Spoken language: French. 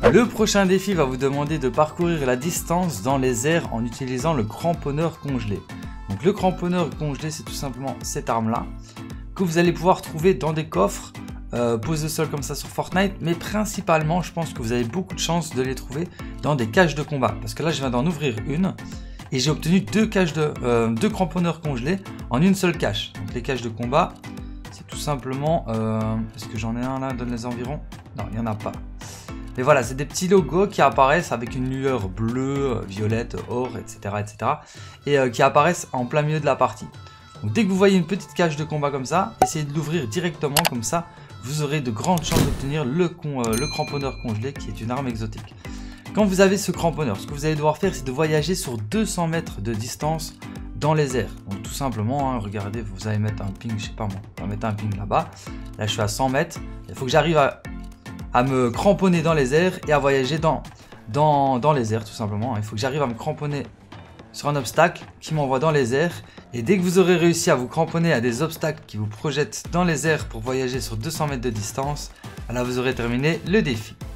Le prochain défi va vous demander de parcourir la distance dans les airs en utilisant le cramponneur congelé. Donc le cramponneur congelé, c'est tout simplement cette arme-là que vous allez pouvoir trouver dans des coffres posés au sol comme ça sur Fortnite, mais principalement, je pense que vous avez beaucoup de chances de les trouver dans des cages de combat. Parce que là, je viens d'en ouvrir une et j'ai obtenu deux cramponneurs congelés en une seule cache. Donc les caches de combat, c'est tout simplement... est-ce que j'en ai un là dans les environs? Non, il n'y en a pas. Mais voilà, c'est des petits logos qui apparaissent avec une lueur bleue, violette, or, etc. et qui apparaissent en plein milieu de la partie. Donc dès que vous voyez une petite cache de combat comme ça, essayez de l'ouvrir directement, comme ça vous aurez de grandes chances d'obtenir le cramponneur congelé qui est une arme exotique. Quand vous avez ce cramponneur, ce que vous allez devoir faire, c'est de voyager sur 200 mètres de distance dans les airs. Donc tout simplement, hein, regardez, vous allez mettre un ping, je sais pas moi, on va mettre un ping là-bas. Là je suis à 100 mètres, il faut que j'arrive à me cramponner dans les airs et à voyager dans les airs tout simplement. Il faut que j'arrive à me cramponner sur un obstacle qui m'envoie dans les airs, et dès que vous aurez réussi à vous cramponner à des obstacles qui vous projettent dans les airs pour voyager sur 200 mètres de distance, là vous aurez terminé le défi.